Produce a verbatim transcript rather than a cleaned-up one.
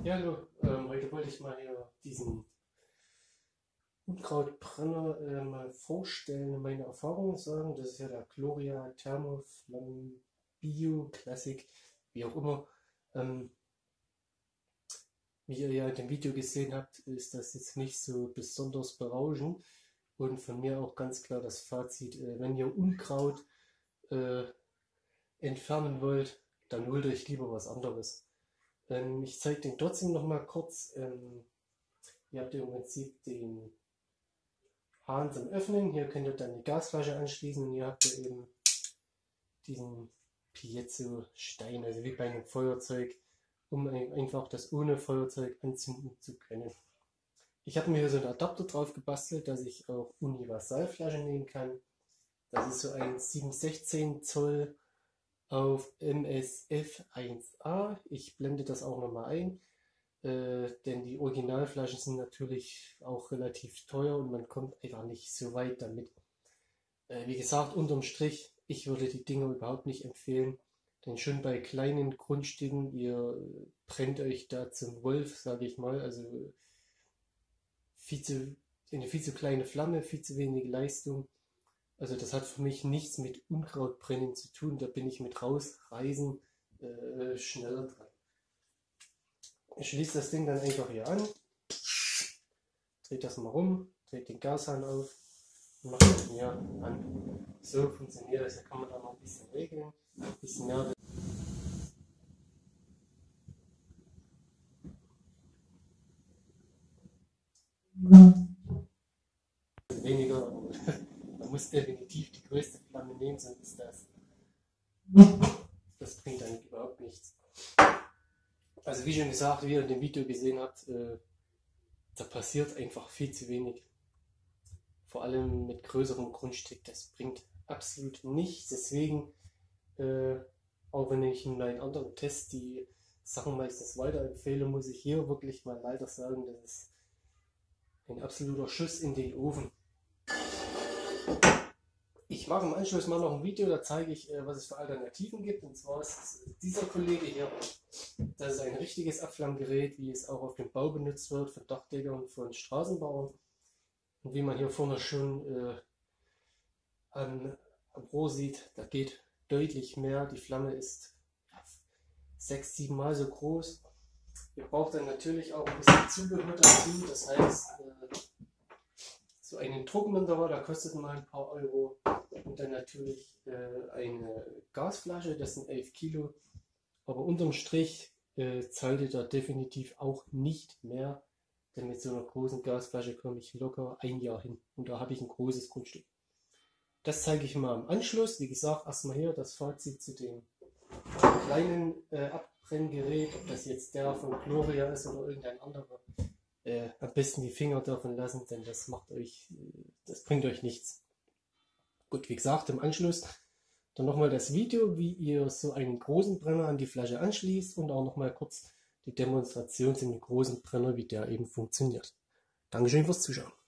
Ja, hallo. Ähm, heute wollte ich mal hier diesen Unkrautbrenner äh, mal vorstellen und meine Erfahrungen sagen. Das ist ja der Gloria Thermoflamme Bio Classic, wie auch immer. Ähm, wie ihr ja in dem Video gesehen habt, ist das jetzt nicht so besonders berauschend. Und von mir auch ganz klar das Fazit, äh, wenn ihr Unkraut äh, entfernen wollt, dann holt euch lieber was anderes. Ähm, ich zeige den trotzdem noch mal kurz. Ähm, ihr habt im Prinzip den Hahn zum Öffnen. Hier könnt ihr dann die Gasflasche anschließen und hier habt ihr eben diesen Piezo-Stein, also wie bei einem Feuerzeug, um einfach das ohne Feuerzeug anzünden zu können. Ich habe mir hier so einen Adapter drauf gebastelt, dass ich auch Universalflaschen nehmen kann. Das ist so ein sieben Sechzehn Zoll auf M S F eins A. Ich blende das auch nochmal ein. Äh, denn die Originalflaschen sind natürlich auch relativ teuer und man kommt einfach nicht so weit damit. Äh, wie gesagt, unterm Strich, ich würde die Dinger überhaupt nicht empfehlen, denn schon bei kleinen Grundstücken, ihr brennt euch da zum Wolf, sage ich mal, also viel zu, eine viel zu kleine Flamme, viel zu wenig Leistung. Also das hat für mich nichts mit Unkrautbrennen zu tun, da bin ich mit rausreisen äh, schneller dran. Ich schließe das Ding dann einfach hier an, dreht das mal rum, dreht den Gashahn auf und macht das hier an. So funktioniert das. Hier kann man da noch ein bisschen regeln, ein bisschen mehr. Weniger, man muss definitiv die größte Flamme nehmen, sonst ist das, das bringt eigentlich überhaupt nichts. Also wie schon gesagt, wie ihr in dem Video gesehen habt, äh, da passiert einfach viel zu wenig. Vor allem mit größerem Grundstück, das bringt absolut nichts. Deswegen, äh, auch wenn ich in meinen anderen Tests die Sachen meistens weiterempfehle, muss ich hier wirklich mal leider sagen, das ist ein absoluter Schuss in den Ofen. Ich mache im Anschluss mal noch ein Video, da zeige ich, äh, was es für Alternativen gibt. Und zwar ist dieser Kollege hier, das ist ein richtiges Abflammgerät, wie es auch auf dem Bau benutzt wird, von Dachdeckern und von Straßenbauern. Und wie man hier vorne schon äh, am, am Rohr sieht, da geht deutlich mehr. Die Flamme ist sechs, sieben Mal so groß. Ihr braucht dann natürlich auch ein bisschen Zubehör dazu. Das heißt, äh, so einen Druckminderer, der kostet mal ein paar Euro. Und dann natürlich äh, eine Gasflasche, das sind elf Kilo. Aber unterm Strich äh, zahlt ihr da definitiv auch nicht mehr. Denn mit so einer großen Gasflasche komme ich locker ein Jahr hin. Und da habe ich ein großes Grundstück. Das zeige ich mal im Anschluss. Wie gesagt, erstmal hier das Fazit zu dem kleinen äh, Abbrenngerät. Ob das jetzt der von Gloria ist oder irgendein anderer. Äh, am besten die Finger davon lassen, denn das macht euch, das bringt euch nichts. Gut, wie gesagt, im Anschluss dann nochmal das Video, wie ihr so einen großen Brenner an die Flasche anschließt und auch nochmal kurz die Demonstration zu dem großen Brenner, wie der eben funktioniert. Dankeschön fürs Zuschauen.